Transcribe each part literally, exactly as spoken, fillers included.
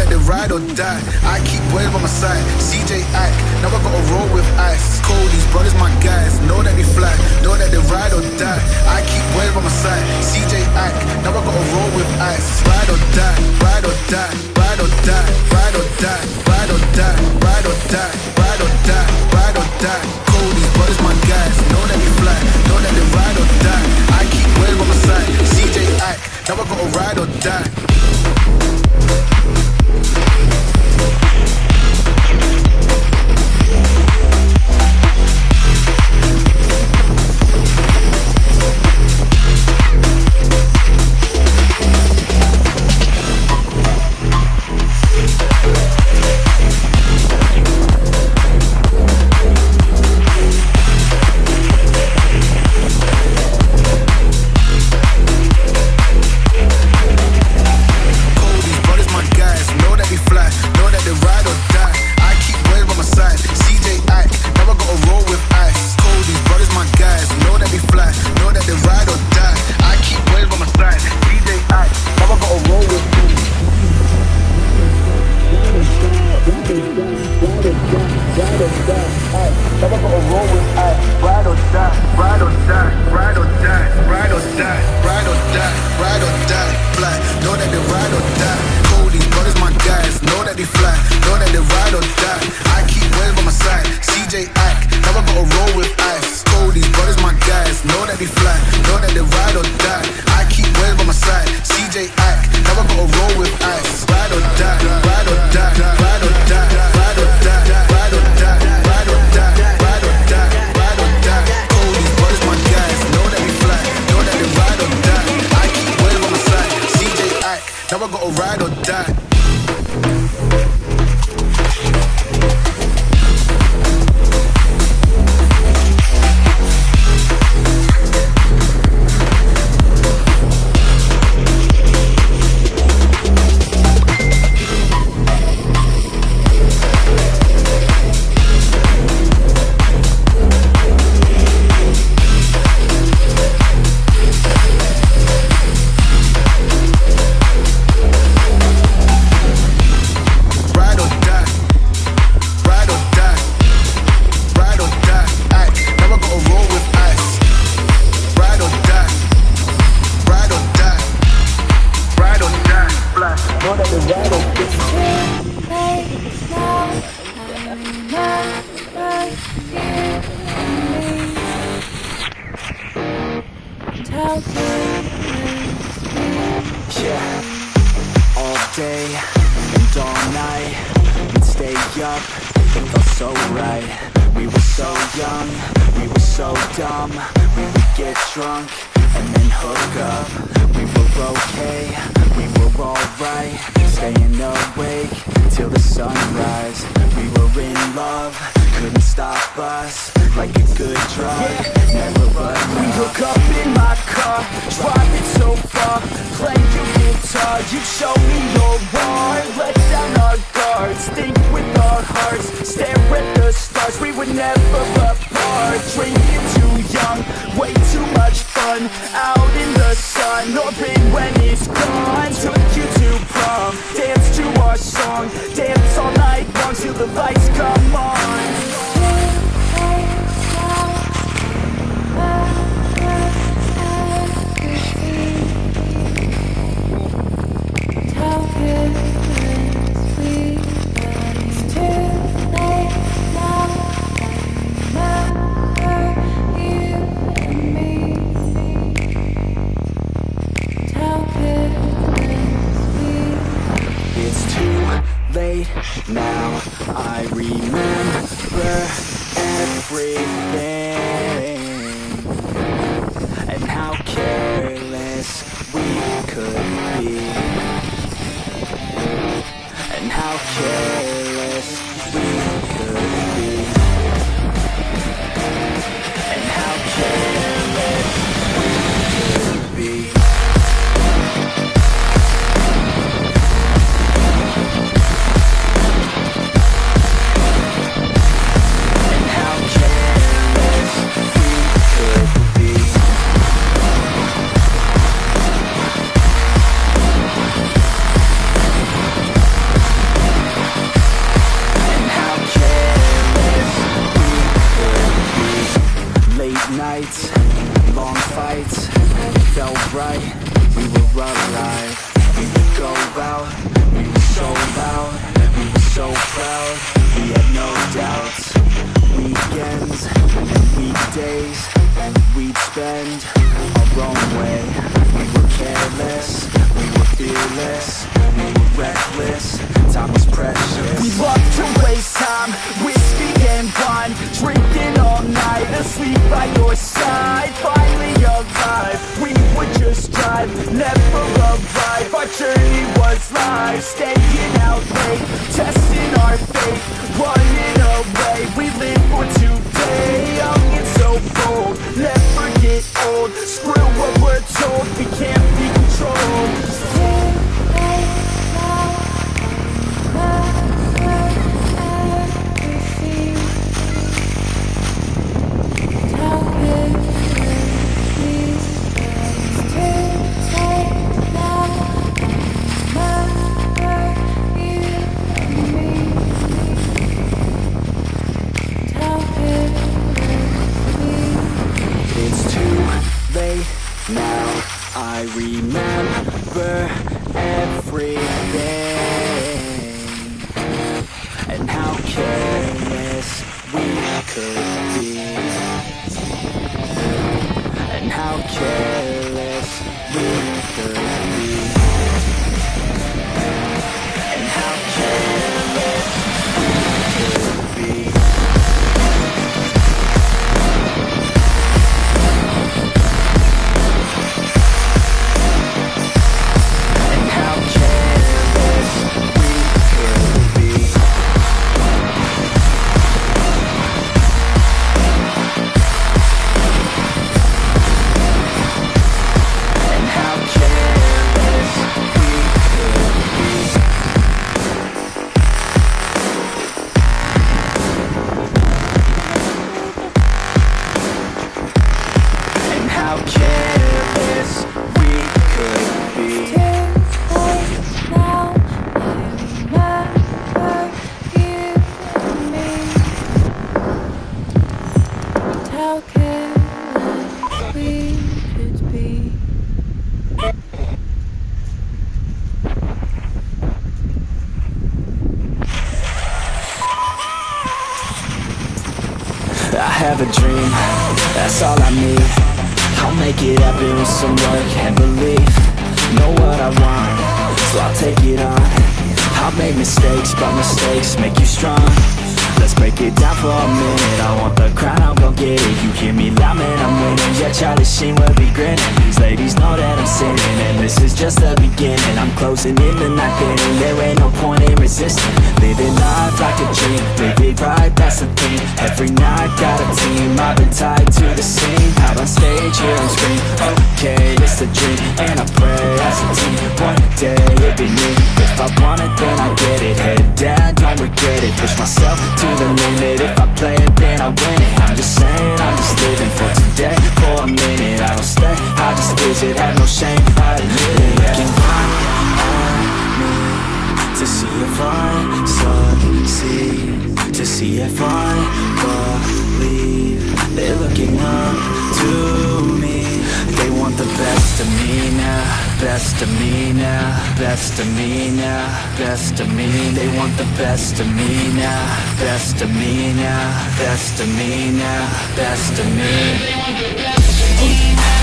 that they ride or die. I keep boys by my side. C J Ack, now I gotta roll with ice. Cody's brothers, my guys, know that they fly, know that they ride or die. I keep boys by my side. C J Ack, now I gotta roll with ice. Ride or die, ride or die, ride or die, ride or die, ride or die, ride or die, ride or die, ride or die. Cody's brothers, my guys, know that they fly, know that they ride or die. I keep boys by my side. C J Ack, now I gotta ride or die. Now I remember long fights, it felt right, we were alive. We would go out, we were so loud, we were so proud, we had no doubts. Weekends and weekdays, we'd spend our own way. We were careless, we were fearless, we were reckless, time was precious. We loved to waste time, whiskey and wine, drinking all night, asleep by your side. Finally alive, we would just drive, never arrive. Our journey was life, staying out late, testing our fate, running away. We live for today, young and so bold, never get old. Screw what we're told, we can't be controlled. Now I remember everything, and how careless we could be, and how careless we could be, and how careless we could be. I have a dream, that's all I need. I'll make it happen with some work and belief. Know what I want, so I'll take it on. I'll make mistakes, but mistakes make you strong. Let's break it down for a minute. I want the crown, I'll go get it. You hear me loud, man, I'm winning. Yeah, Charlie Sheen will be grinning. These ladies know that I'm sinning, and this is just the beginning. I'm closing in the night inning, there ain't no point in resisting. Living life like a dream, live it right, that's the thing. Every night, got a team, I've been tied to the scene. Out on stage, here and scream, okay, it's a dream. And I pray as a team, one day it'll be me. If I want it, then I get it. Head down, don't regret it. Push myself to the limit. If I play it, then I win it. I'm just saying, I'm just living for today. For a minute, I don't stay, I just visit. Have no shame, I admit it. Looking right at me to see if I succeed, to see if I believe. They're looking up to me. They want the best of me now, best of me now, best of me now, best of me. They want the best of me now, best of me now, best of me now, best of me. They want the best of me now.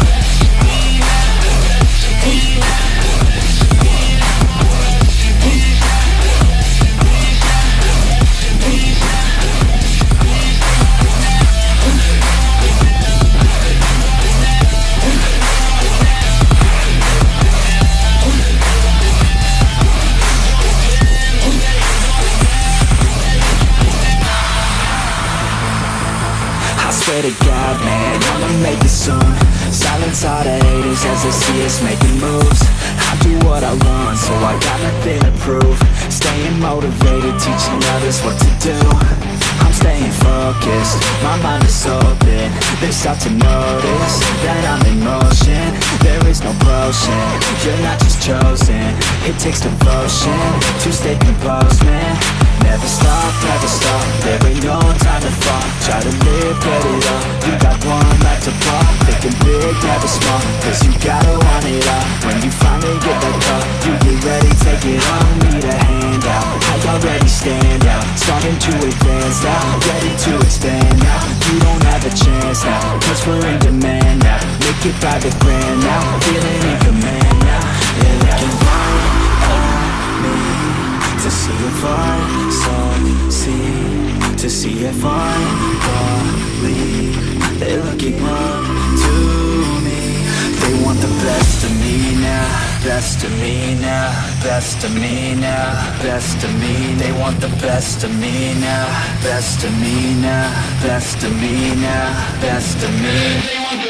Swear to God, man, I'ma make it soon. Silence all the haters as they see us making moves. I do what I want, so I got nothing to prove. Staying motivated, teaching others what to do. I'm staying focused, my mind is open. They start to notice that I'm in motion. There is no potion, you're not just chosen. It takes devotion to stay composed, man. Never stop, never stop, there ain't no time to fall. Try to live, get it up, you got one life to pop. Thinking big, never small, cause you gotta want it all. When you finally get that call, you get ready, take it on. Need a hand out, I already stand out. Starting to advance now, ready to expand now. You don't have a chance now, cause we're in demand now. Make it by the grand now, feeling in command now. They're looking right at me, to see if I succeed, to see if I believe. They're looking up to me. They want the best of me now, best of me now, best of me now, best of me. They want the best of me now, best of me now, best of me now, best of me.